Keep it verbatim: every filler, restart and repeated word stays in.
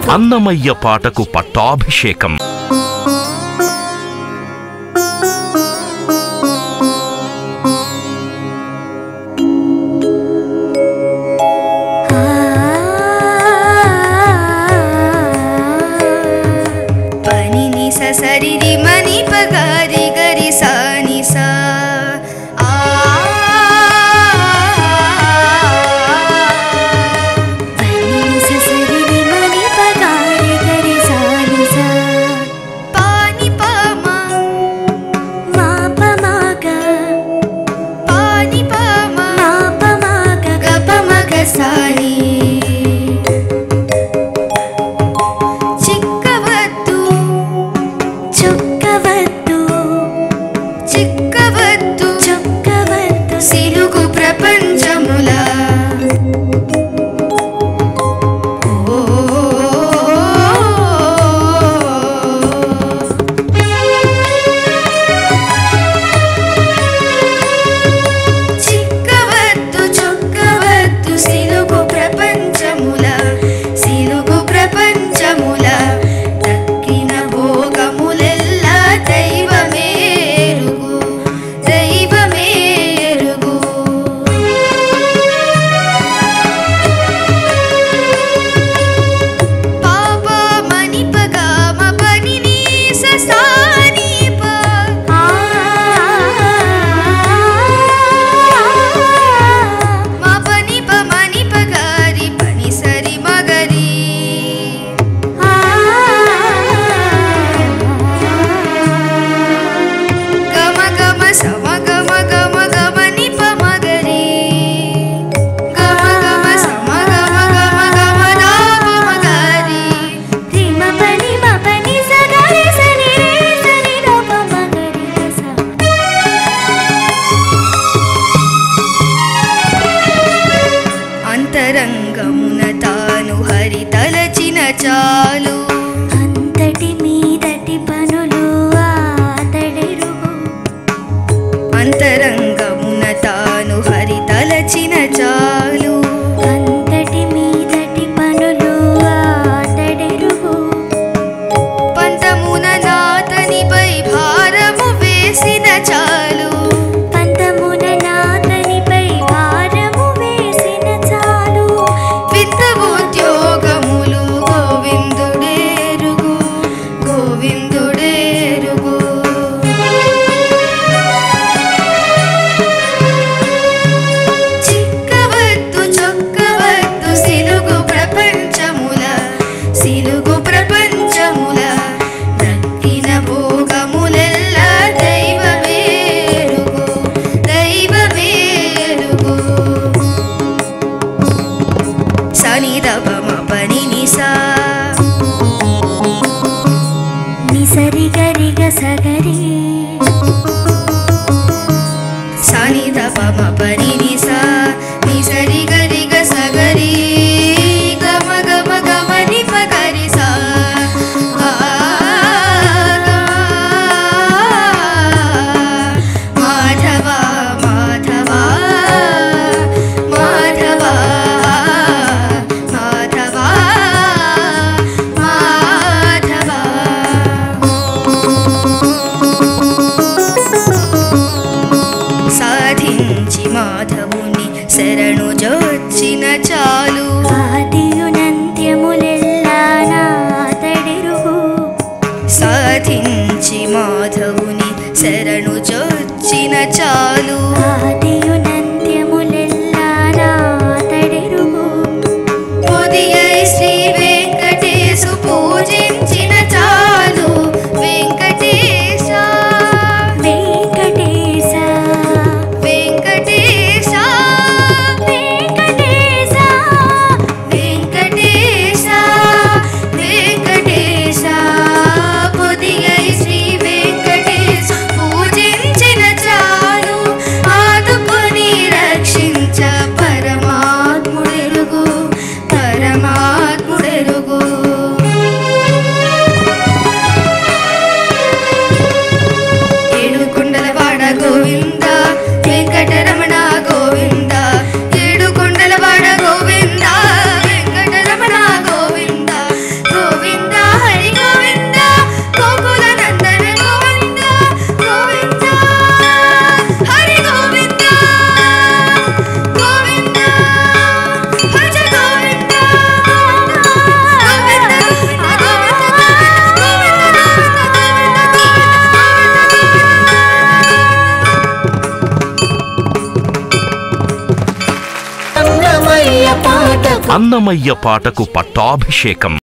అన్నమయ్య పాటకు పట్టాభిషేకం. సరిది మని పగారి గరి సాని సా ఆ పని సరిది మని పగారి గరి సాని సా పాని పామా మా పమాగా పాని పామా మా పమాగా గపమగ సాని చొక్కవద్దు చిక్కవద్దు చొక్కవద్దు సిలుగు ప్రపంచముల చిక్కవద్దు చొక్కవద్దు సిలుగు ప్రపంచముల సిలుగు ప్రపంచముల అంతరంగమున తాను హరి తలచిన చాలు అంతటి మీదటి పనులు ఆతడెరుగు అంతరంగమున తాను హరి తలచిన చాలు అంతటి మీదటి పనులు ఆతడెరుగు పంతమున నాతనిపై భారము వేసిన చాలు పంతమున నాతనిపై భారము వేసిన చాలు వింత ఉద్యోగములు గోవిందుడేరుగు గోవిందుడేరుగు చిక్కవద్దు చొక్కవద్దు సిలుగు ప్రపంచముల సిలుగు ప్రపంచముల దక్కిన భోగములెల్లా దైవమేరుగు దైవమేరుగు సని దపమ పని నిసా నిసరి గరిగ సగరి సని దపమ పని నిసా నిసరి గరిగ సగరి గమ గమ గమ ని పగరి సా ఆ మాధవ మాధవ మాధవ మాధవ మాధవ సాధించి మా పాటకు అన్నమయ్య పాటకు పట్టాభిషేకం